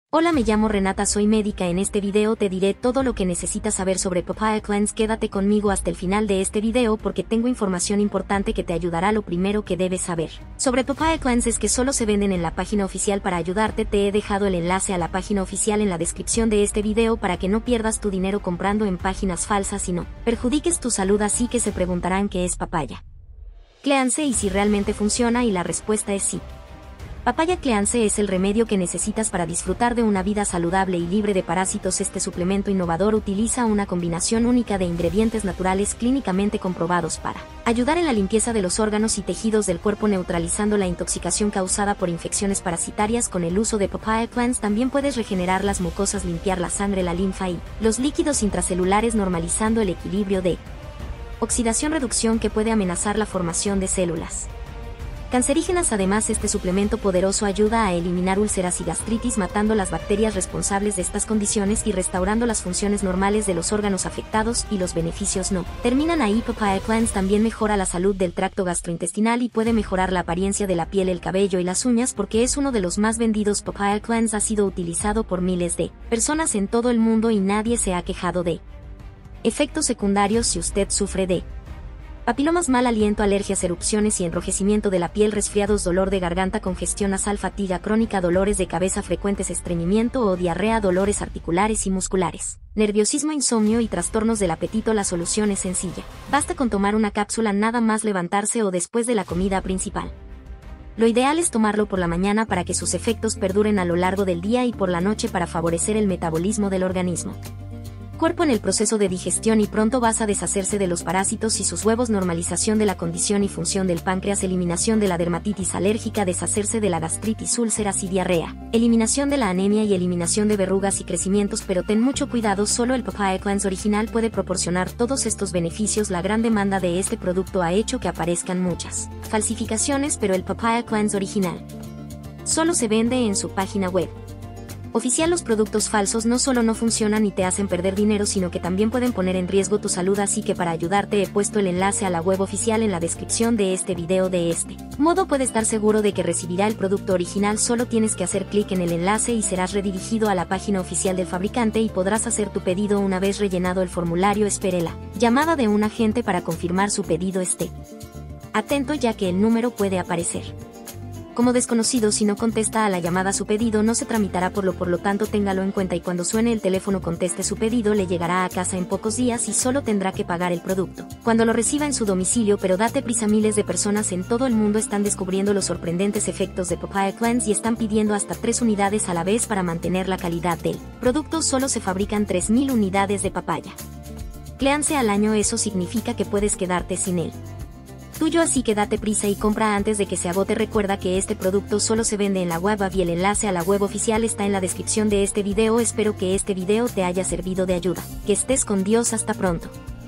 Hola, me llamo Renata, soy médica. En este video te diré todo lo que necesitas saber sobre Papaya Cleanse. Quédate conmigo hasta el final de este video porque tengo información importante que te ayudará. Lo primero que debes saber sobre Papaya Cleanse es que solo se venden en la página oficial. Para ayudarte te he dejado el enlace a la página oficial en la descripción de este video para que no pierdas tu dinero comprando en páginas falsas y no perjudiques tu salud. Así que se preguntarán qué es Papaya Cleanse y si realmente funciona, y la respuesta es sí. Papaya Cleanse es el remedio que necesitas para disfrutar de una vida saludable y libre de parásitos. Este suplemento innovador utiliza una combinación única de ingredientes naturales clínicamente comprobados para ayudar en la limpieza de los órganos y tejidos del cuerpo, neutralizando la intoxicación causada por infecciones parasitarias. Con el uso de Papaya Cleanse también puedes regenerar las mucosas, limpiar la sangre, la linfa y los líquidos intracelulares, normalizando el equilibrio de oxidación, reducción que puede amenazar la formación de células cancerígenas. Además, este suplemento poderoso ayuda a eliminar úlceras y gastritis, matando las bacterias responsables de estas condiciones y restaurando las funciones normales de los órganos afectados. Y los beneficios no terminan ahí. Papaya Cleanse también mejora la salud del tracto gastrointestinal y puede mejorar la apariencia de la piel, el cabello y las uñas, porque es uno de los más vendidos. Papaya Cleanse ha sido utilizado por miles de personas en todo el mundo y nadie se ha quejado de efectos secundarios. Si usted sufre de papilomas, mal aliento, alergias, erupciones y enrojecimiento de la piel, resfriados, dolor de garganta, congestión nasal, fatiga crónica, dolores de cabeza frecuentes, estreñimiento o diarrea, dolores articulares y musculares, nerviosismo, insomnio y trastornos del apetito, la solución es sencilla. Basta con tomar una cápsula nada más levantarse o después de la comida principal. Lo ideal es tomarlo por la mañana para que sus efectos perduren a lo largo del día, y por la noche para favorecer el metabolismo del organismo. Cuerpo en el proceso de digestión, y pronto vas a deshacerse de los parásitos y sus huevos, normalización de la condición y función del páncreas, eliminación de la dermatitis alérgica, deshacerse de la gastritis, úlceras y diarrea, eliminación de la anemia y eliminación de verrugas y crecimientos. Pero ten mucho cuidado, solo el Papaya Cleanse original puede proporcionar todos estos beneficios. La gran demanda de este producto ha hecho que aparezcan muchas falsificaciones, pero el Papaya Cleanse original solo se vende en su página web oficial. Los productos falsos no solo no funcionan y te hacen perder dinero, sino que también pueden poner en riesgo tu salud. Así que para ayudarte he puesto el enlace a la web oficial en la descripción de este video. De este modo puedes estar seguro de que recibirá el producto original. Solo tienes que hacer clic en el enlace y serás redirigido a la página oficial del fabricante y podrás hacer tu pedido. Una vez rellenado el formulario, espere la llamada de un agente para confirmar su pedido. Esté atento, ya que el número puede aparecer como desconocido. Si no contesta a la llamada, su pedido no se tramitará. Por lo tanto téngalo en cuenta, y cuando suene el teléfono conteste su pedido. Le llegará a casa en pocos días y solo tendrá que pagar el producto cuando lo reciba en su domicilio. Pero date prisa, miles de personas en todo el mundo están descubriendo los sorprendentes efectos de Papaya Cleanse y están pidiendo hasta 3 unidades a la vez para mantener la calidad del producto. Solo se fabrican 3000 unidades de Papaya Cleanse al año. Eso significa que puedes quedarte sin él tuyo, así que date prisa y compra antes de que se agote. Recuerda que este producto solo se vende en la web y el enlace a la web oficial está en la descripción de este video. Espero que este video te haya servido de ayuda. Que estés con Dios. Hasta pronto.